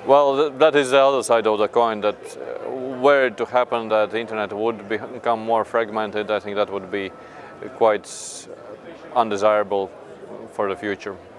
Well, that is the other side of the coin, that were it to happen that the internet would become more fragmented, I think that would be quite undesirable for the future.